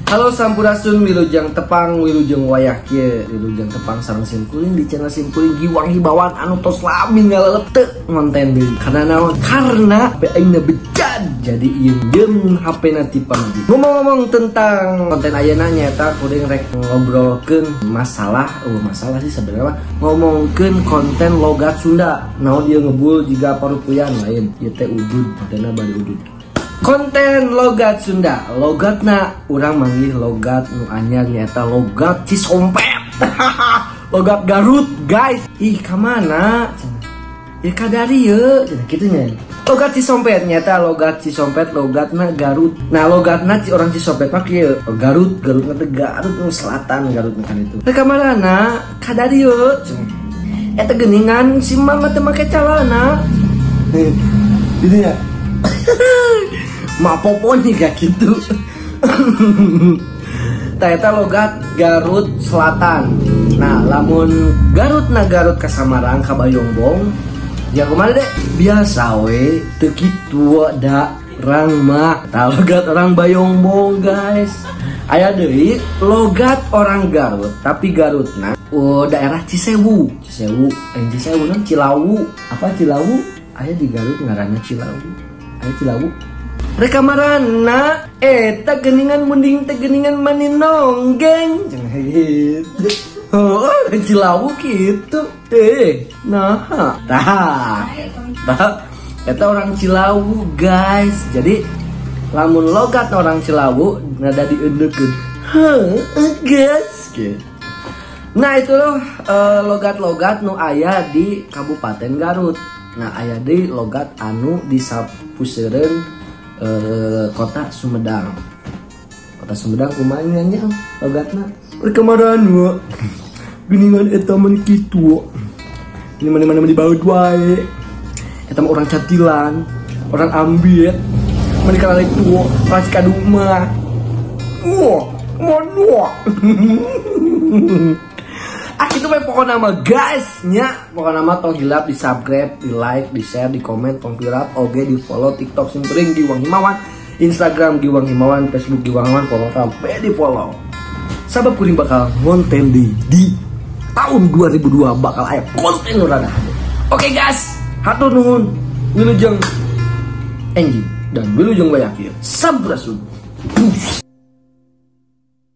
Halo Sampurasun, Wilujeng Tepang, Wilujeng Wayah kieu, Wilujeng Tepang sareng simkuring di channel simkuring Giwang Hibawan anu tos lami ngalalep teu ngonten deui. Karena naon? Karena HP aing bejad. Jadi ieun HP-na ti pamudi. Ngomong-ngomong tentang konten ayeuna nyaeta kuring rek ngobrolkeun masalah sih sebenarnya ngomongkeun konten logat Sunda. Naon ieu ngebul jiga parupuyan lain, ieu teh udud, kodena bari udud. Konten logat Sunda, logatna urang manggih logat nu anyar nyata logat Cisompet. Logat Garut guys. Ih kamana? Ya kadari ye, gitu nya. Logat Cisompet nyata logat Cisompet logatna Garut. Nah logatna orang Cisompet mah kieu Garut, Garutna teh Garut nu selatan Garutna kan itu. Teh kamarana kadari ye. Eta geuningan si mama teh make calana. Gitu ya. Mak poponi gak gitu. Ternyata logat Garut Selatan. Nah lamun Garut ke Samarang ka Bayongbong ya kemana deh biasa we teu kitu da rang mah tah logat orang Bayongbong guys. Aya deui logat orang Garut tapi Garutna daerah Cisewu non Cilawu. Apa Cilawu? Aya di Garut ngaranna Cilawu. Aya Cilawu. Rekamarana eta geuningan mending teh geuningan maninonggeng cenah gitu. Oh, Cilawu gitu. Nah, tah eta orang Cilawu guys. Jadi lamun logat orang Cilawu nada dieunekeun. Guys. Nah itu loh logat-logat nu aya di Kabupaten Garut. Nah aya di logat anu di sapuseureun Kota Sumedang. Kota Sumedang kumaha nya logatna? Kemaran wa. Geuningan eta mah kitu. Ini mana-mana di baut wae. Eta mah orang Catilan, orang Ambit. Mani kana lek tuo, orang Cikaduma. Mono. Itu mah pokoknya nama guys nya. Pokoknya nama tong hilap di subscribe, di like, di share, di komen, tong pirat, oge di follow TikTok simpering Giwang Himawan, Instagram Giwang Himawan, Facebook Giwang Himawan, follow sampai di follow. Sabab kuring bakal konten di tahun 2002 bakal aya konten urang. Oke guys, hatur nuhun. Wilujeng Enji dan Wilujeng Wayah kieu. Sampurasun.